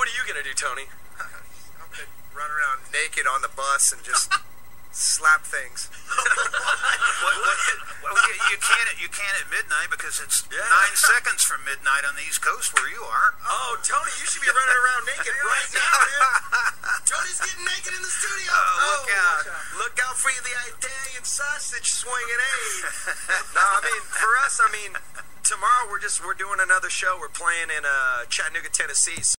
are you gonna do, Tony? I'm gonna run around naked on the bus and just slap things. Well, you can't at midnight because it's 9 seconds from midnight on the East Coast where you are. Oh, Tony, you should be running around naked right now, man. Tony's getting naked in the studio. Oh, look out for the Italian sausage swinging, No, I mean, for us, tomorrow we're doing another show. We're playing in Chattanooga, Tennessee.